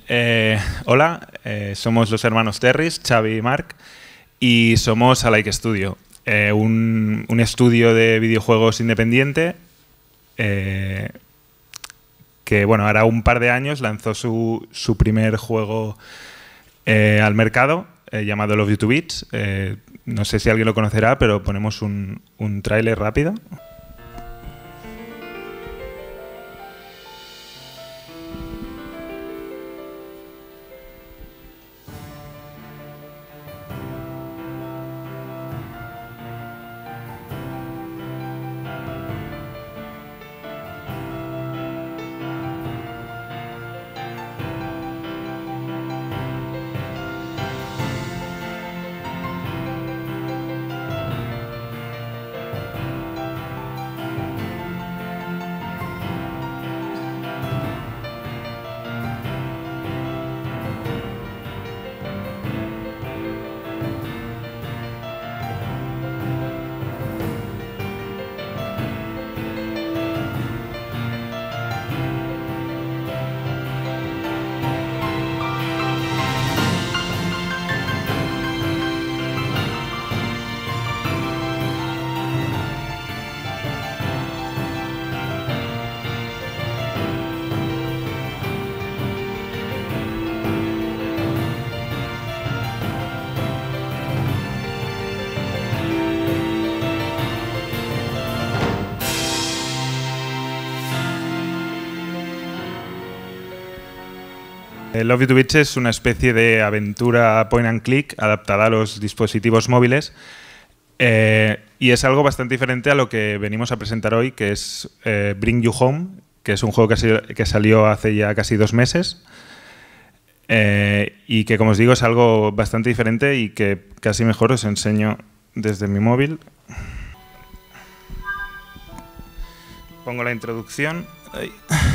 Hola, somos los hermanos Terris, Xavi y Marc, y somos Alike Studio, un estudio de videojuegos independiente que, bueno, ahora un par de años lanzó su primer juego al mercado, llamado Love You to Bits. No sé si alguien lo conocerá, pero ponemos un tráiler rápido. Love You to Bits es una especie de aventura point and click adaptada a los dispositivos móviles y es algo bastante diferente a lo que venimos a presentar hoy, que es Bring You Home, que es un juego que salió hace ya casi 2 meses y que, como os digo, es algo bastante diferente y que casi mejor os enseño desde mi móvil. Pongo la introducción. Ay.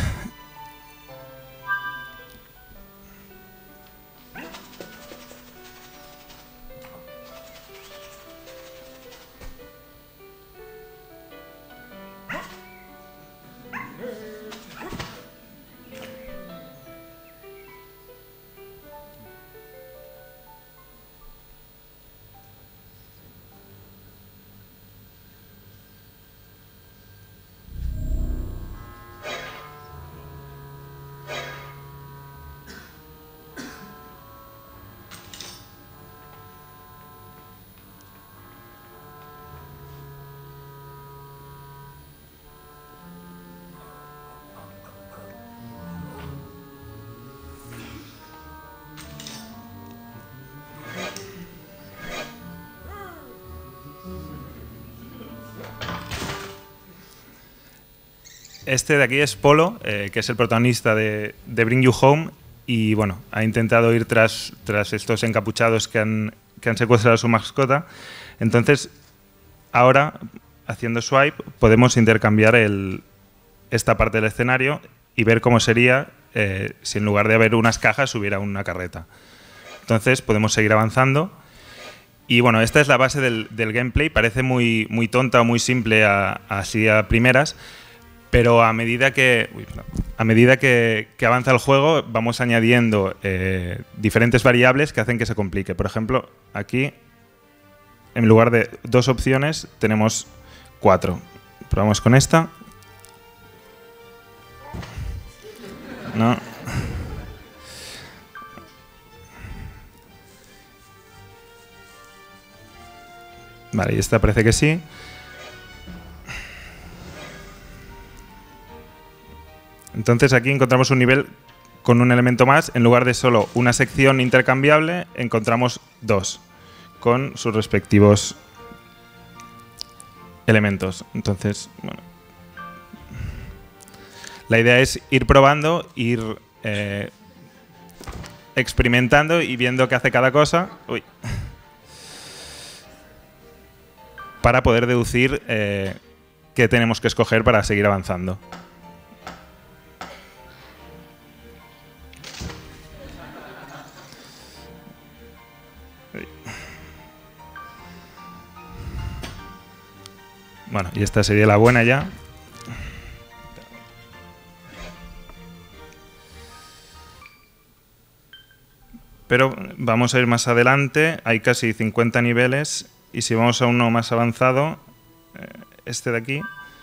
Este de aquí es Polo, que es el protagonista de Bring You Home, y bueno, ha intentado ir tras estos encapuchados que han secuestrado a su mascota. Entonces, ahora, haciendo swipe, podemos intercambiar esta parte del escenario y ver cómo sería si en lugar de haber unas cajas hubiera una carreta. Entonces, podemos seguir avanzando. Y bueno, esta es la base del gameplay. Parece muy tonta o muy simple así a primeras, pero a medida que avanza el juego vamos añadiendo diferentes variables que hacen que se complique. Por ejemplo, aquí en lugar de 2 opciones tenemos 4. Probamos con esta. No. Vale, y esta parece que sí. Entonces aquí encontramos un nivel con un elemento más. En lugar de solo una sección intercambiable, encontramos 2 con sus respectivos elementos. Entonces, bueno, la idea es ir probando, ir experimentando y viendo qué hace cada cosa. Uy. Para poder deducir qué tenemos que escoger para seguir avanzando. Bueno, y esta sería la buena ya. Pero vamos a ir más adelante, hay casi 50 niveles y si vamos a uno más avanzado, este de aquí,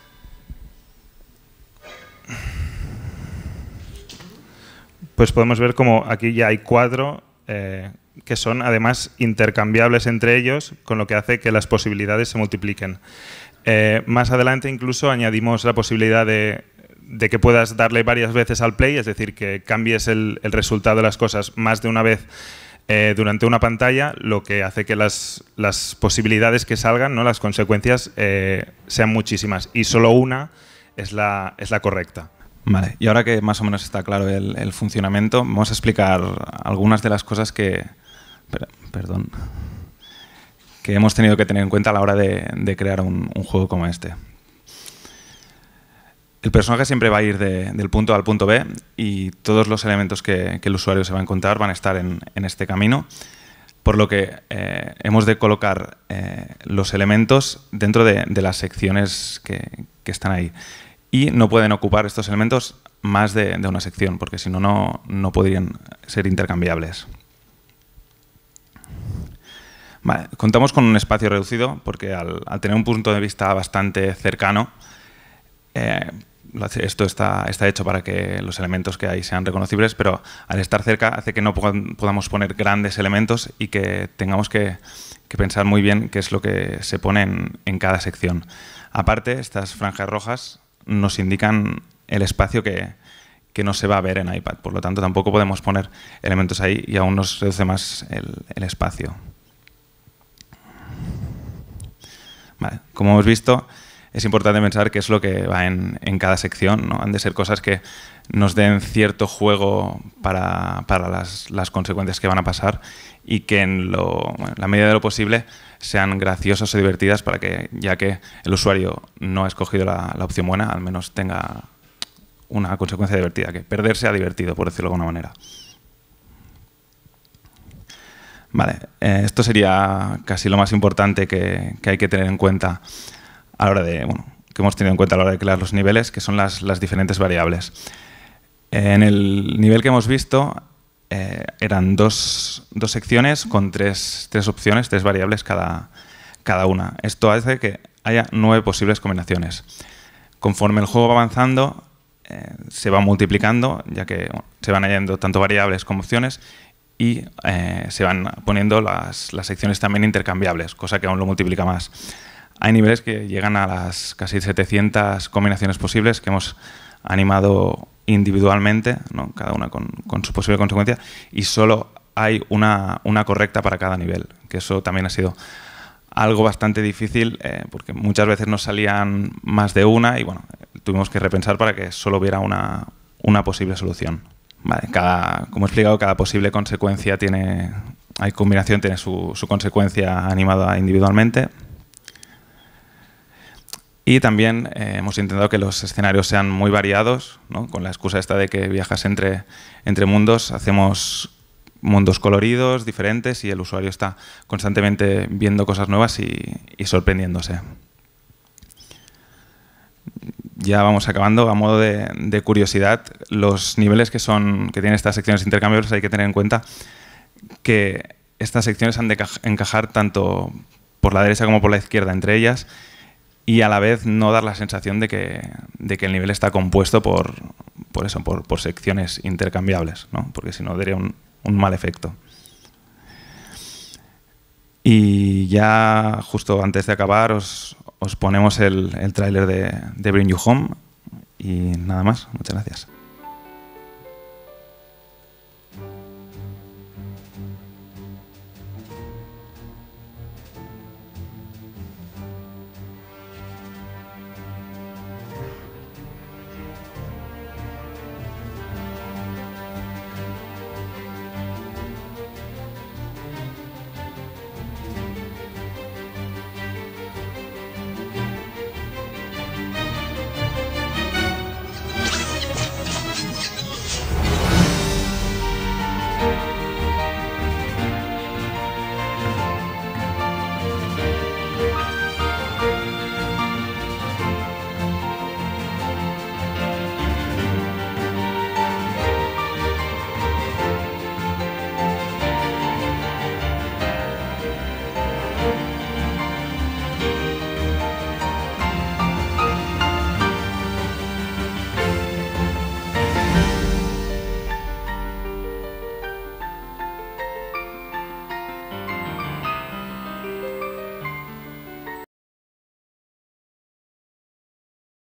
pues podemos ver como aquí ya hay 4 que son además intercambiables entre ellos, con lo que hace que las posibilidades se multipliquen. Más adelante incluso añadimos la posibilidad de que puedas darle varias veces al play, es decir, que cambies el resultado de las cosas más de una vez durante una pantalla, lo que hace que las posibilidades que salgan, ¿no?, las consecuencias, sean muchísimas y solo una es la correcta. Vale, y ahora que más o menos está claro el funcionamiento, vamos a explicar algunas de las cosas que hemos tenido que tener en cuenta a la hora de crear un juego como este. El personaje siempre va a ir del punto A al punto B y todos los elementos que el usuario se va a encontrar van a estar en este camino, por lo que hemos de colocar los elementos dentro de las secciones que están ahí. Y no pueden ocupar estos elementos más de una sección, porque si no, no podrían ser intercambiables. Vale, contamos con un espacio reducido, porque al tener un punto de vista bastante cercano, esto está hecho para que los elementos que hay sean reconocibles, pero al estar cerca hace que no podamos poner grandes elementos y que tengamos que pensar muy bien qué es lo que se pone en cada sección. Aparte, estas franjas rojas nos indican el espacio que no se va a ver en iPad. Por lo tanto, tampoco podemos poner elementos ahí y aún nos reduce más el espacio. Vale. Como hemos visto, es importante pensar qué es lo que va en cada sección, ¿no? Han de ser cosas que nos den cierto juego para las consecuencias que van a pasar y que en la medida de lo posible sean graciosas o divertidas para que, ya que el usuario no ha escogido la opción buena, al menos tenga una consecuencia divertida, que perder sea divertido, por decirlo de alguna manera. Vale, esto sería casi lo más importante que hay que tener en cuenta a la hora que hemos tenido en cuenta a la hora de crear los niveles, que son las diferentes variables. En el nivel que hemos visto eran dos secciones con tres opciones, 3 variables cada una. Esto hace que haya 9 posibles combinaciones. Conforme el juego va avanzando, se va multiplicando, ya que se van añadiendo tanto variables como opciones y se van poniendo las secciones también intercambiables, cosa que aún lo multiplica más. Hay niveles que llegan a las casi 700 combinaciones posibles que hemos animado individualmente, ¿no?, cada una con su posible consecuencia, y solo hay una correcta para cada nivel, que eso también ha sido algo bastante difícil porque muchas veces nos salían más de una y bueno, tuvimos que repensar para que solo hubiera una posible solución. Vale, como he explicado, cada posible consecuencia tiene su consecuencia animada individualmente. Y también hemos intentado que los escenarios sean muy variados, ¿no? Con la excusa esta de que viajas entre mundos, hacemos mundos coloridos, diferentes, y el usuario está constantemente viendo cosas nuevas y sorprendiéndose. Ya vamos acabando. A modo de curiosidad, los niveles que tienen estas secciones intercambiables, hay que tener en cuenta que estas secciones han de encajar tanto por la derecha como por la izquierda entre ellas, y a la vez no dar la sensación de que el nivel está compuesto por secciones intercambiables, ¿no? Porque si no daría un mal efecto. Y ya justo antes de acabar os ponemos el tráiler de Bring You Home y nada más. Muchas gracias.